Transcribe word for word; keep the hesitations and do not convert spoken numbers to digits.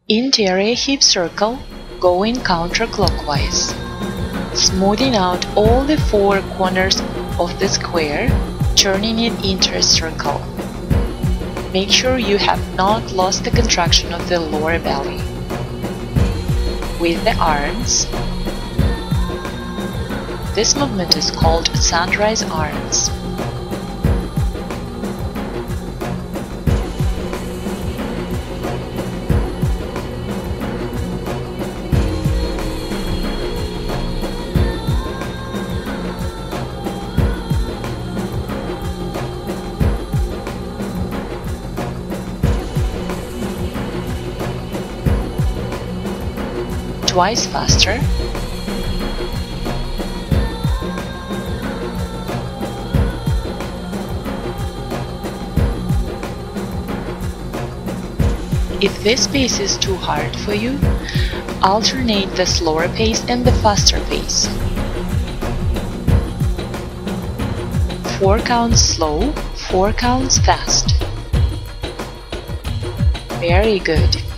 Interior hip circle going counterclockwise, smoothing out all the four corners of the square, turning it into a circle. Make sure you have not lost the contraction of the lower belly. With the arms, this movement is called sunrise arms. Twice faster. If this pace is too hard for you, alternate the slower pace and the faster pace. Four counts slow, four counts fast. Very good.